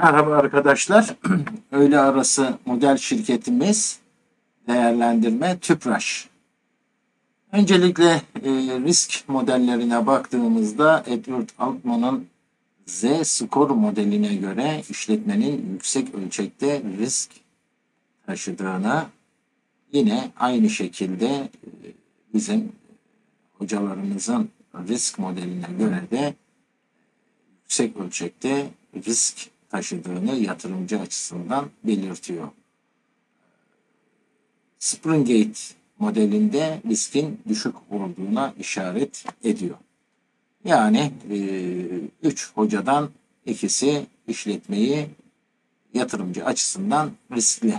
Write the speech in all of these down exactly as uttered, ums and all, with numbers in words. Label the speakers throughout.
Speaker 1: Merhaba arkadaşlar. Öğle arası model şirketimiz değerlendirme Tüpraş. Öncelikle e, risk modellerine baktığımızda Edward Altman'ın Z-Score modeline göre işletmenin yüksek ölçekte risk taşıdığını, yine aynı şekilde e, bizim hocalarımızın risk modeline göre de yüksek ölçekte risk taşıdığını yatırımcı açısından belirtiyor. Springate modelinde riskin düşük olduğuna işaret ediyor. Yani e, üç hocadan ikisi işletmeyi yatırımcı açısından riskli.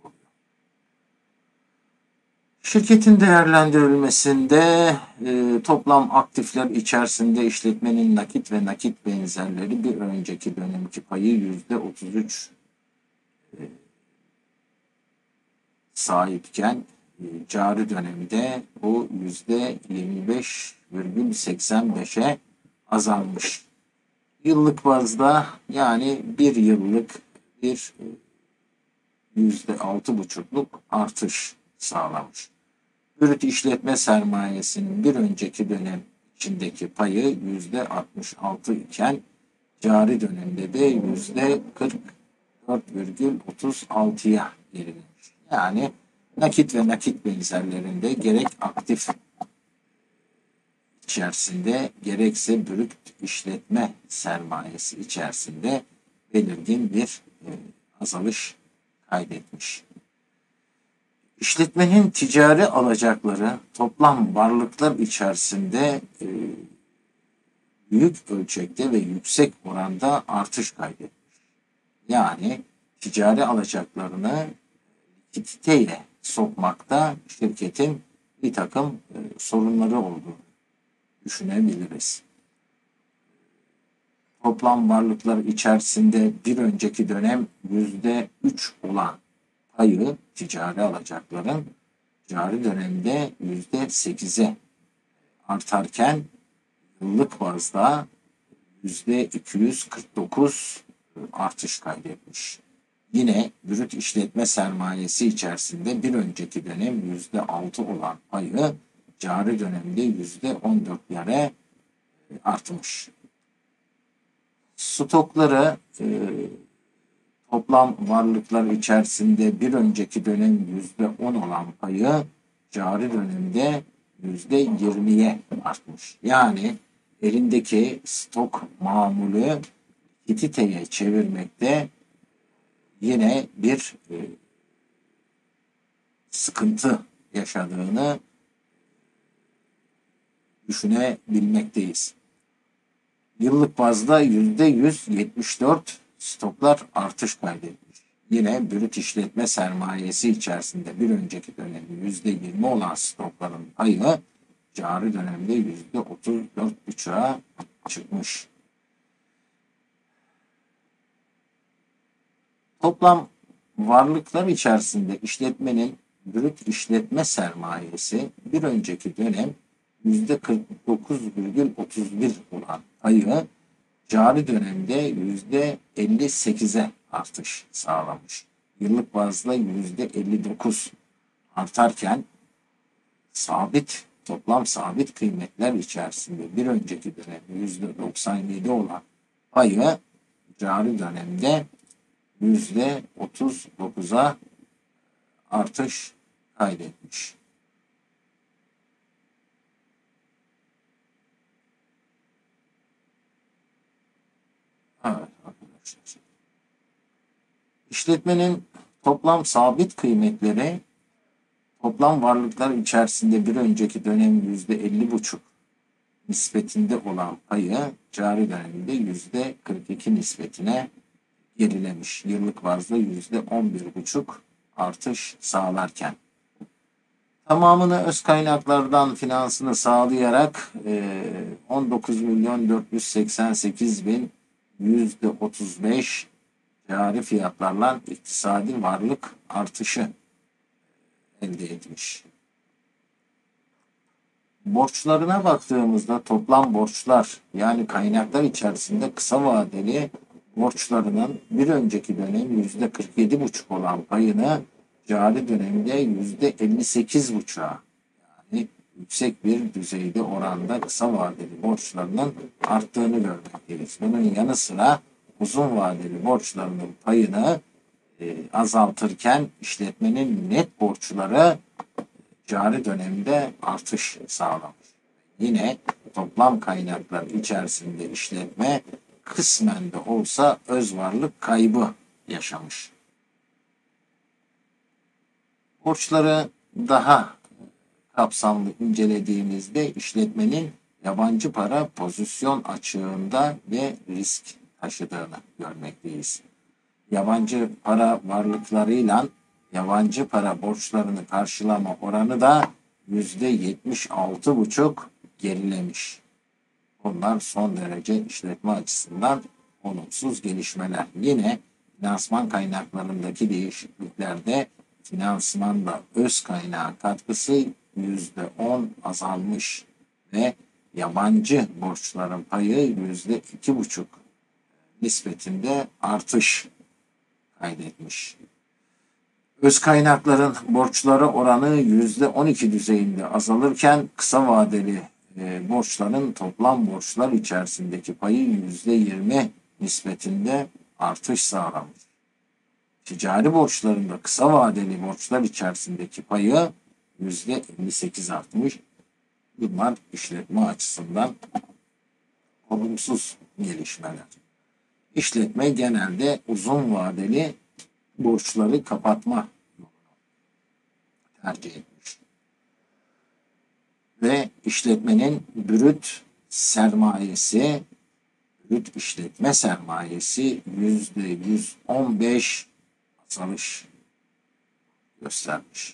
Speaker 1: Şirketin değerlendirilmesinde e, toplam aktifler içerisinde işletmenin nakit ve nakit benzerleri bir önceki dönemki payı yüzde otuz üç e, sahipken e, cari dönemde bu yüzde yirmi beş virgül seksen beşe azalmış. Yıllık bazda yani bir yıllık bir yüzde altı buçukluk artış sağlamış. Brüt işletme sermayesinin bir önceki dönem içindeki payı yüzde altmış altı iken cari dönemde de yüzde kırk dört virgül otuz altıya gerilemiş. Yani nakit ve nakit benzerlerinde gerek aktif içerisinde gerekse brüt işletme sermayesi içerisinde belirgin bir e, azalış kaydetmiş. İşletmenin ticari alacakları toplam varlıklar içerisinde e, büyük ölçekte ve yüksek oranda artış kaydetmiş. Yani ticari alacaklarını likiditeyle sokmakta şirketin bir takım e, sorunları olduğunu düşünebiliriz. Toplam varlıklar içerisinde bir önceki dönem yüzde üç olan payı ticari alacakların cari dönemde yüzde sekize artarken yıllık bazda yüzde iki yüz kırk dokuz artış kaydetmiş. Yine brüt işletme sermayesi içerisinde bir önceki dönem yüzde altı olan payı cari dönemde yüzde on dörtlere artmış. Stokları e, toplam varlıklar içerisinde bir önceki dönem yüzde on olan payı cari dönemde yüzde yirmiye artmış. Yani elindeki stok mamulü likiditeye çevirmekte yine bir e, sıkıntı yaşadığını düşünebilmekteyiz. Yıllık bazda yüzde yüz yetmiş dört stoklar artış kaydetmiş. Yine brüt işletme sermayesi içerisinde bir önceki dönemi yüzde yirmi olan stokların payı cari dönemde yüzde otuz dört buçuğa çıkmış. Toplam varlıklar içerisinde işletmenin brüt işletme sermayesi bir önceki dönem yüzde kırk dokuz virgül otuz bir olan payı cari dönemde yüzde elli sekize artış sağlamış. Yıllık bazda yüzde elli dokuz artarken sabit toplam sabit kıymetler içerisinde bir önceki dönem yüzde doksan yedi olan payı cari dönemde yüzde otuz dokuza artış kaydetmiş. Evet arkadaşlar. İşletmenin toplam sabit kıymetleri toplam varlıklar içerisinde bir önceki dönem yüzde elli buçuk nispetinde olan payı cari dönemde yüzde kırk iki nispetine gerilemiş. Yıllık bazda yüzde on bir buçuk artış sağlarken. Tamamını öz kaynaklardan finansını sağlayarak on dokuz milyon dört yüz seksen sekiz bin yüzde otuz beş cari fiyatlarla iktisadi varlık artışı elde etmiş. Borçlarına baktığımızda toplam borçlar yani kaynaklar içerisinde kısa vadeli borçlarının bir önceki dönem yüzde kırk yedi buçuk olan payını cari dönemde yüzde elli sekiz buçuğa, yani yüksek bir düzeyde oranda kısa vadeli borçlarının arttığını görmekteyiz. Bunun yanı sıra uzun vadeli borçlarının payını e, azaltırken işletmenin net borçları cari dönemde artış sağlamış. Yine toplam kaynaklar içerisinde işletme kısmen de olsa öz varlık kaybı yaşamış. Borçları daha kapsamlı incelediğimizde işletmenin yabancı para pozisyon açığında ve risk taşıdığını görmekteyiz. Yabancı para varlıklarıyla yabancı para borçlarını karşılama oranı da yüzde yetmiş altı buçuk gerilemiş. Bunlar son derece işletme açısından olumsuz gelişmeler. Yine finansman kaynaklarındaki değişikliklerde finansmanda öz kaynağı katkısı yüzde on azalmış ve yabancı borçların payı yüzde iki buçuk nispetinde artış kaydetmiş. Öz kaynakların borçları oranı yüzde on iki düzeyinde azalırken kısa vadeli e, borçların toplam borçlar içerisindeki payı yüzde yirmi nispetinde artış sağlamış. Ticari borçlarında kısa vadeli borçlar içerisindeki payı yüzde elli sekiz artmış. Bunlar işletme açısından olumsuz gelişmeler. İşletme genelde uzun vadeli borçları kapatma yolunu tercih etmiş. Ve işletmenin brüt sermayesi, brüt işletme sermayesi yüzde yüz on beş azalış göstermiş.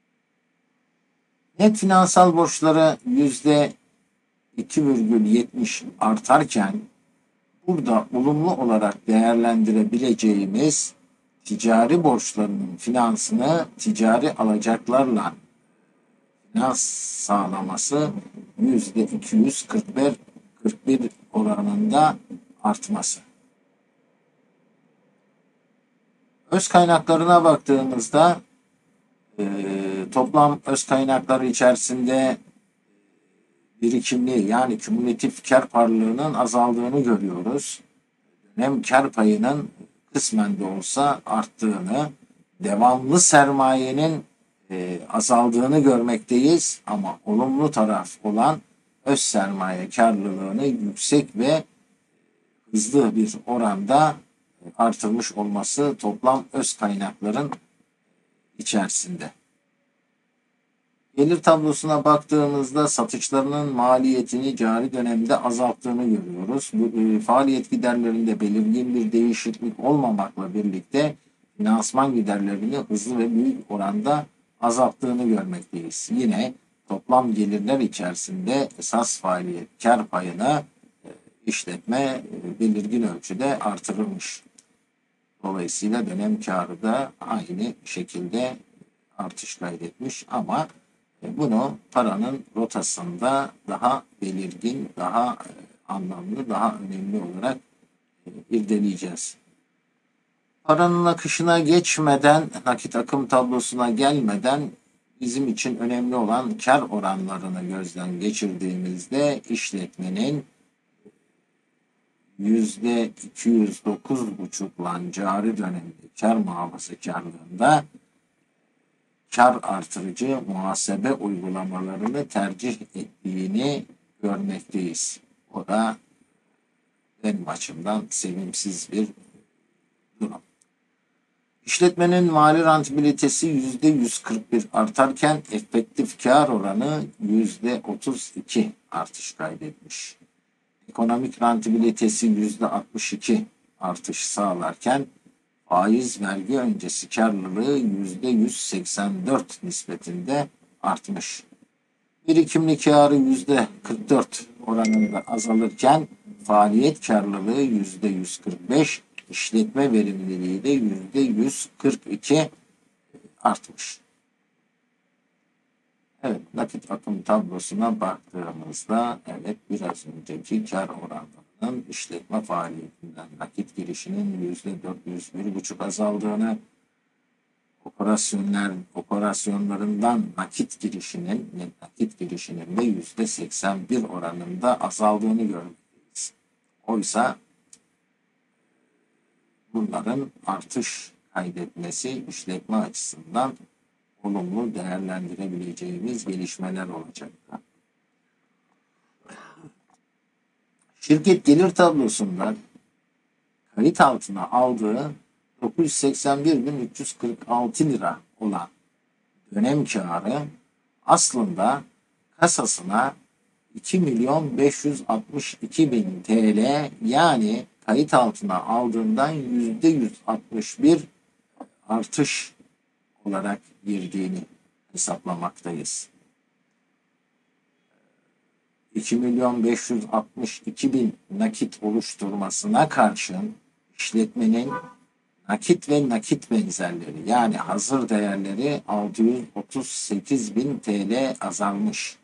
Speaker 1: Net finansal borçları yüzde iki virgül yetmiş artarken burada olumlu olarak değerlendirebileceğimiz ticari borçlarının finansını ticari alacaklarla finans sağlaması yüzde iki yüz kırk bir, kırk bir oranında artması. Öz kaynaklarına baktığımızda e, toplam öz kaynakları içerisinde birikimli yani kümülatif kar parlılığının azaldığını görüyoruz. Dönem kar payının kısmen de olsa arttığını, devamlı sermayenin e, azaldığını görmekteyiz ama olumlu taraf olan öz sermaye karlılığını yüksek ve hızlı bir oranda artırmış olması toplam öz kaynakların içerisinde. Gelir tablosuna baktığımızda satışlarının maliyetini cari dönemde azalttığını görüyoruz. Bu e, faaliyet giderlerinde belirgin bir değişiklik olmamakla birlikte finansman giderlerini hızlı ve büyük oranda azalttığını görmekteyiz. Yine toplam gelirler içerisinde esas faaliyet kar payını e, işletme e, belirgin ölçüde artırılmış. Dolayısıyla dönem karı da aynı şekilde artış kaydetmiş ama bunu paranın rotasında daha belirgin, daha anlamlı, daha önemli olarak irdeleyeceğiz. Paranın akışına geçmeden, nakit akım tablosuna gelmeden bizim için önemli olan kar oranlarını gözden geçirdiğimizde işletmenin yüzde iki yüz dokuz buçukla cari dönemde kar muhafazakarlığında kar artırıcı muhasebe uygulamalarını tercih ettiğini görmekteyiz. O da benim açımdan sevimsiz bir durum. İşletmenin mali rentabilitesi yüzde yüz kırk bir artarken efektif kar oranı yüzde otuz iki artış kaydetmiş. Ekonomik rentabilitesi yüzde altmış iki artış sağlarken faiz vergi öncesi karlılığı yüzde yüz seksen dört nispetinde artmış. Birikimli karı yüzde kırk dört oranında azalırken faaliyet karlılığı yüzde yüz kırk beş, işletme verimliliği de yüzde yüz kırk iki artmış. Evet, nakit akım tablosuna baktığımızda evet biraz önceki kar oranlarının işletme faaliyetinden nakit girişinin yüzde dört yüz bir buçuk azaldığını, operasyonlar operasyonlarından nakit girişinin nakit girişinin de yüzde seksen bir oranında azaldığını görmekteyiz. Oysa bunların artış kaydetmesi işletme açısından olumlu değerlendirebileceğimiz gelişmeler olacaktır. Şirket gelir tablosunda kayıt altına aldığı dokuz yüz seksen bir bin üç yüz kırk altı lira olan dönem kârı aslında kasasına iki milyon beş yüz altmış iki bin T L, yani kayıt altına aldığından yüzde yüz altmış bir artış olarak girdiğini hesaplamaktayız. iki milyon beş yüz altmış iki bin nakit oluşturmasına karşın işletmenin nakit ve nakit benzerleri, yani hazır değerleri altı yüz otuz sekiz bin T L azalmış.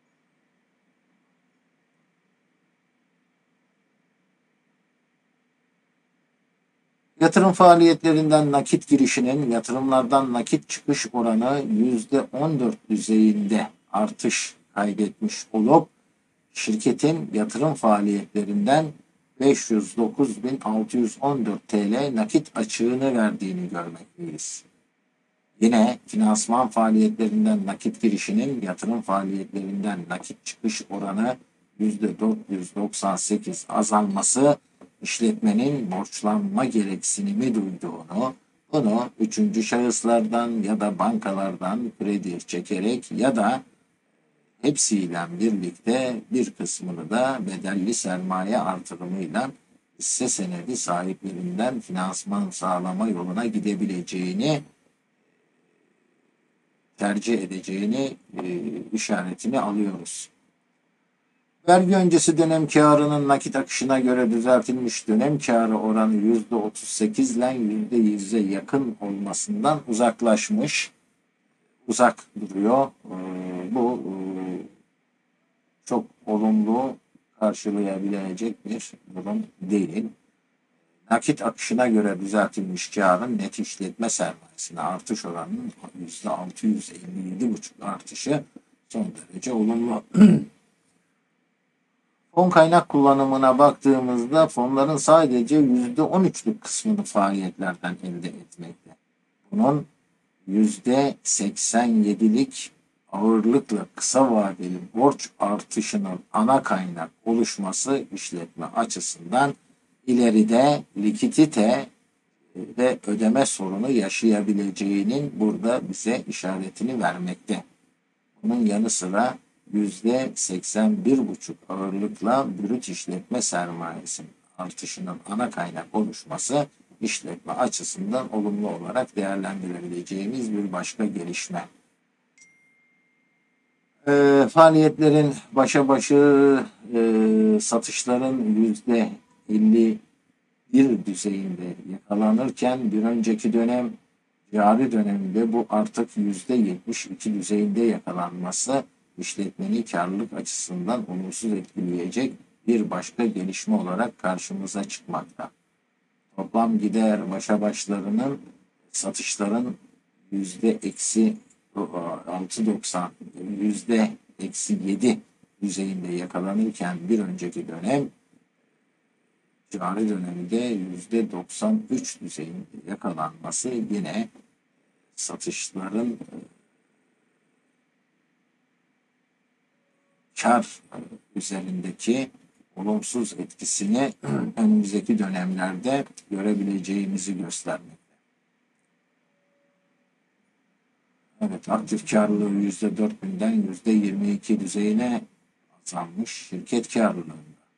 Speaker 1: Yatırım faaliyetlerinden nakit girişinin yatırımlardan nakit çıkış oranı yüzde on dört düzeyinde artış kaydetmiş olup şirketin yatırım faaliyetlerinden beş yüz dokuz bin altı yüz on dört T L nakit açığını verdiğini görmekteyiz. Yine finansman faaliyetlerinden nakit girişinin yatırım faaliyetlerinden nakit çıkış oranı yüzde dört yüz doksan sekiz azalması işletmenin borçlanma gereksinimi duyduğunu, bunu üçüncü şahıslardan ya da bankalardan kredi çekerek ya da hepsiyle birlikte bir kısmını da bedelli sermaye artırımıyla hisse senedi sahiplerinden finansman sağlama yoluna gidebileceğini, tercih edeceğini e, işaretini alıyoruz. Vergi öncesi dönem kârının nakit akışına göre düzeltilmiş dönem kârı oranı yüzde otuz sekiz ile yüzde yüze yakın olmasından uzaklaşmış, uzak duruyor. E, bu e, çok olumlu karşılayabilecek bir durum değil. Nakit akışına göre düzeltilmiş kârın net işletme sermayesine artış oranının yüzde altı yüz elli yedi buçuk artışı son derece olumlu. Fon kaynak kullanımına baktığımızda fonların sadece yüzde on üçlük kısmını faaliyetlerden elde etmekte. Bunun yüzde seksen yedilik ağırlıkla kısa vadeli borç artışının ana kaynak oluşması işletme açısından ileride likidite ve ödeme sorunu yaşayabileceğinin burada bize işaretini vermekte. Bunun yanı sıra yüzde seksen bir buçuk ağırlıkla brüt işletme sermayesinin artışının ana kaynak oluşması işletme açısından olumlu olarak değerlendirebileceğimiz bir başka gelişme. E, faaliyetlerin başa başı e, satışların yüzde elli bir düzeyinde yakalanırken bir önceki dönem cari döneminde bu artık yüzde yetmiş iki düzeyinde yakalanması işletmenin karlılık açısından olumsuz etkileyecek bir başka gelişme olarak karşımıza çıkmakta. Toplam gider başa başlarının satışların yüzde eksi altı doksan, yüzde eksi yedi düzeyinde yakalanırken bir önceki dönem cari dönemde yüzde doksan üç düzeyinde yakalanması yine satışların kar üzerindeki olumsuz etkisini önümüzdeki dönemlerde görebileceğimizi göstermekte. Evet, aktif karlılığı yüzde dört binden yüzde yirmi iki düzeyine azalmış şirket karlılığında.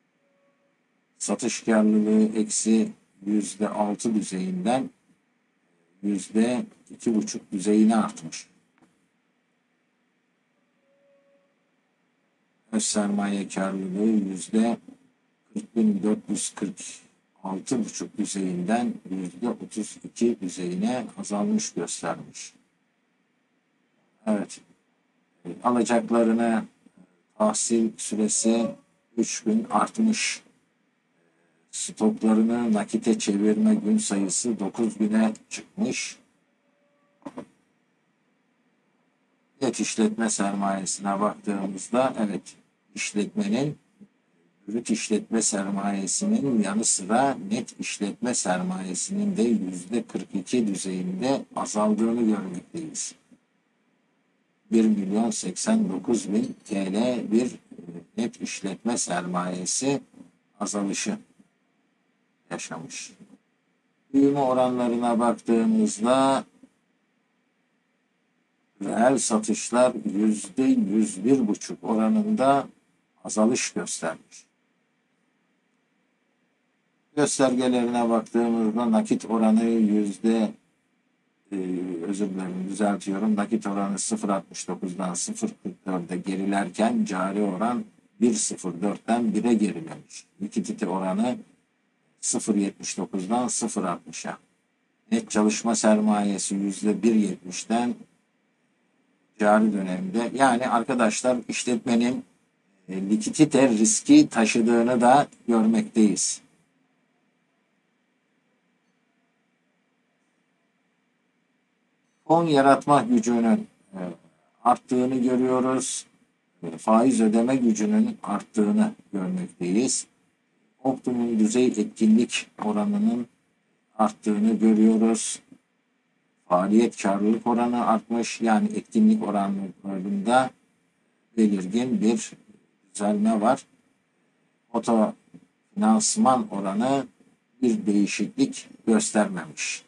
Speaker 1: Satış karlılığı eksi yüzde altı düzeyinden yüzde iki buçuk düzeyine artmış. Öz sermaye karlılığı yüzde kırk bin dört yüz kırk altı buçuk düzeyinden yüzde otuz iki düzeyine azalmış göstermiş. Evet, alacaklarına tahsil süresi üç gün artmış. stoklarını nakite çevirme gün sayısı dokuz güne çıkmış. Net işletme sermayesine baktığımızda evet işletmenin brüt işletme sermayesinin yanı sıra net işletme sermayesinin de yüzde kırk iki düzeyinde azaldığını görmekteyiz. bir milyon seksen dokuz bin T L bir net işletme sermayesi azalışı yaşamış. Büyüme oranlarına baktığımızda reel satışlar yüzde yüz bir buçuk oranında azalış göstermiş. Göstergelerine baktığımızda nakit oranı yüzde e, özür dilerim düzeltiyorum. Nakit oranı sıfır virgül altmış dokuzdan sıfır virgül kırk dörde gerilerken cari oran bir virgül sıfır dörtten bire gerilemiş. Likidite oranı sıfır virgül yetmiş dokuzdan sıfır virgül altmışa. Net çalışma sermayesi yüzde bir virgül yetmişten cari dönemde. Yani arkadaşlar işletmenin e, likidite riski taşıdığını da görmekteyiz. Fon yaratma gücünün e, arttığını görüyoruz. E, faiz ödeme gücünün arttığını görmekteyiz. Optimum düzey etkinlik oranının arttığını görüyoruz. Faaliyet karlılık oranı artmış. Yani etkinlik oranlarında belirgin bir düzelme var. Oto finansman oranı bir değişiklik göstermemiş.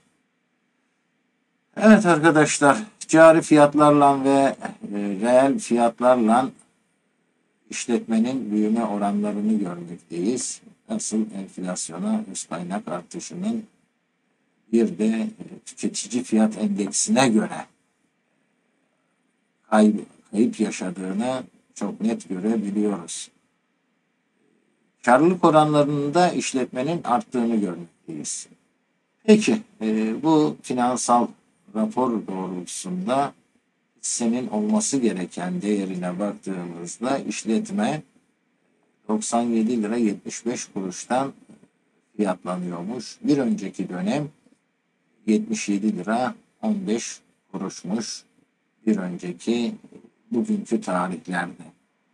Speaker 1: Evet arkadaşlar, cari fiyatlarla ve e, reel fiyatlarla işletmenin büyüme oranlarını görmekteyiz. Nasıl enflasyona, öz kaynak artışının bir de e, tüketici fiyat endeksine göre kayıp, kayıp yaşadığını çok net görebiliyoruz. Karlılık oranlarında işletmenin arttığını görmekteyiz. Peki e, bu finansal rapor doğrultusunda hissenin olması gereken değerine baktığımızda işletme doksan yedi lira yetmiş beş kuruştan fiyatlanıyormuş. Bir önceki dönem yetmiş yedi lira on beş kuruşmuş. Bir önceki bugünkü tarihlerde.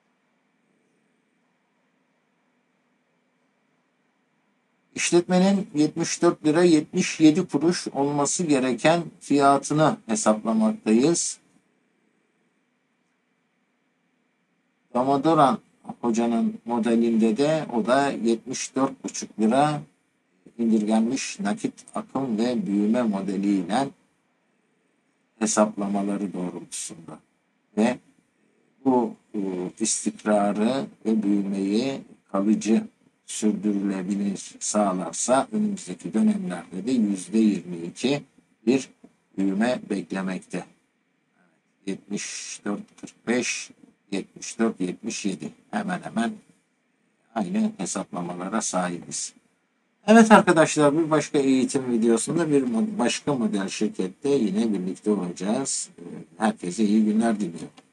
Speaker 1: İşletmenin yetmiş dört lira yetmiş yedi kuruş olması gereken fiyatını hesaplamaktayız. Damodaran hocanın modelinde de o da yetmiş dört buçuk lira indirgenmiş nakit akım ve büyüme modeliyle hesaplamaları doğrultusunda. Ve bu istikrarı ve büyümeyi kalıcı sürdürülebilir sağlarsa önümüzdeki dönemlerde de yüzde yirmi iki bir büyüme beklemekte. yetmiş dört kırk beş, yetmiş dört yetmiş yedi hemen hemen aynı hesaplamalara sahibiz. Evet arkadaşlar, bir başka eğitim videosunda bir başka model şirkette yine birlikte olacağız. Herkese iyi günler diliyorum.